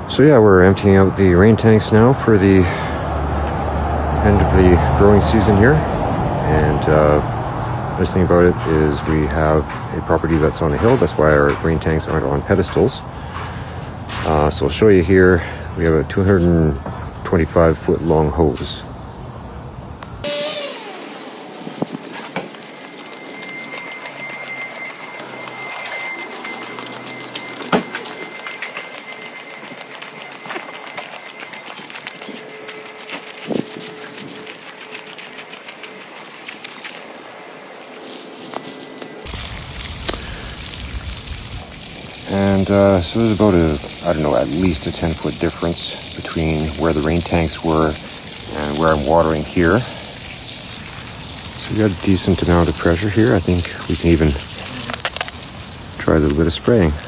So yeah, we're emptying out the rain tanks now for the end of the growing season here. And nice thing about it is we have a property that's on a hill. That's why our rain tanks aren't on pedestals. So I'll show you here. We have a 225-foot long hose. And so there's about at least a 10-foot difference between where the rain tanks were and where I'm watering here. So we got a decent amount of pressure here. I think we can even try a little bit of spraying.